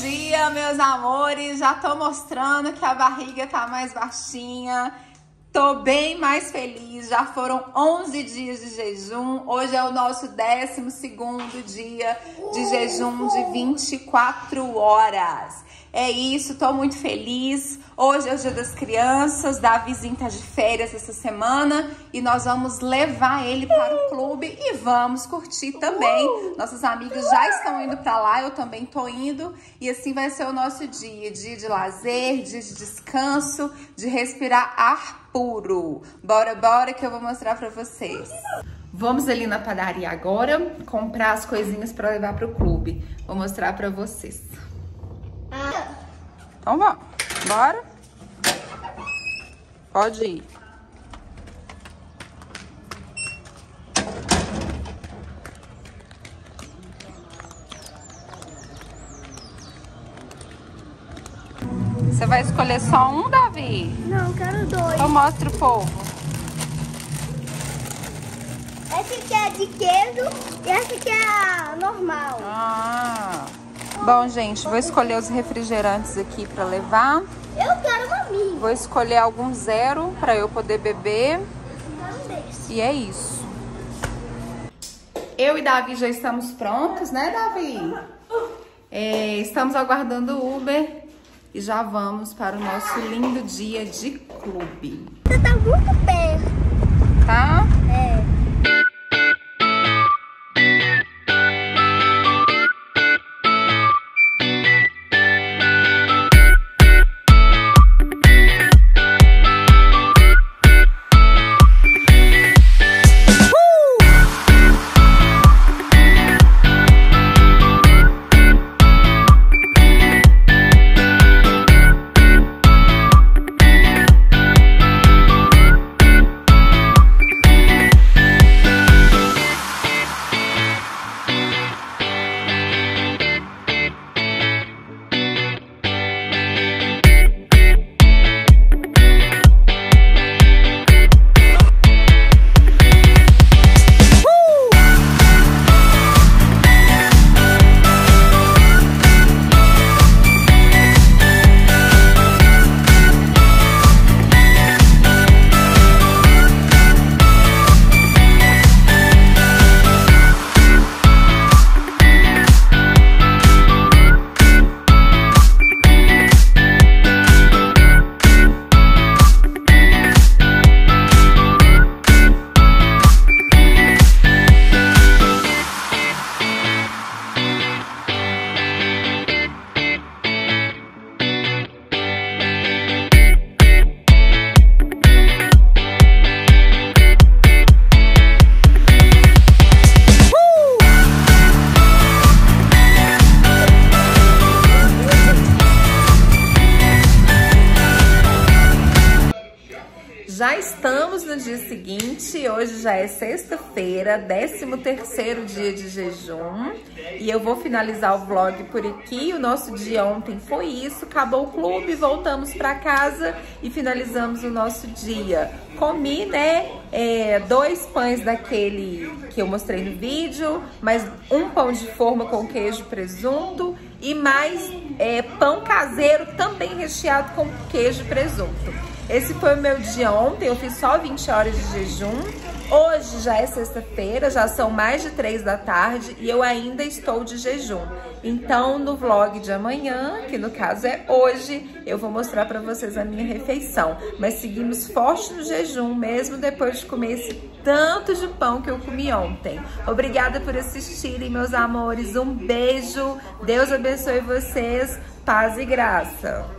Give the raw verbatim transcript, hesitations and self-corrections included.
dia, meus amores. Já tô mostrando que a barriga tá mais baixinha. Tô bem mais feliz. Já foram onze dias de jejum. Hoje é o nosso décimo segundo dia de jejum de vinte e quatro horas. É isso, tô muito feliz. Hoje é o dia das crianças, Davizinho tá de férias essa semana e nós vamos levar ele para o clube e vamos curtir também. Nossos amigos já estão indo pra lá, eu também tô indo e assim vai ser o nosso dia, dia de lazer, dia de descanso, de respirar ar puro. Bora, bora que eu vou mostrar pra vocês. Vamos ali na padaria agora, comprar as coisinhas pra levar pro clube. Vou mostrar pra vocês. Então vamos, bora. Pode ir. Você vai escolher só um, Davi? Não, quero dois. Então mostra o povo. Esse aqui é de queijo e esse aqui é a normal. Ah. Bom, gente, vou escolher os refrigerantes aqui pra levar. Eu quero uma minha. Vou escolher algum zero pra eu poder beber. Quero desse. E é isso. Eu e Davi já estamos prontos, né, Davi? É, estamos aguardando o Uber e já vamos para o nosso lindo dia de clube. Você tá muito perto. Tá? É. Já estamos no dia seguinte, hoje já é sexta-feira, décimo terceiro dia de jejum. E eu vou finalizar o vlog por aqui. O nosso dia ontem foi isso, acabou o clube, voltamos pra casa e finalizamos o nosso dia. Comi, né, é, dois pães daquele que eu mostrei no vídeo, mais um pão de forma com queijo e presunto e mais é, pão caseiro também recheado com queijo e presunto. Esse foi o meu dia ontem, eu fiz só vinte horas de jejum. Hoje já é sexta-feira, já são mais de três da tarde e eu ainda estou de jejum. Então, no vlog de amanhã, que no caso é hoje, eu vou mostrar pra vocês a minha refeição. Mas seguimos forte no jejum, mesmo depois de comer esse tanto de pão que eu comi ontem. Obrigada por assistirem, meus amores. Um beijo. Deus abençoe vocês. Paz e graça.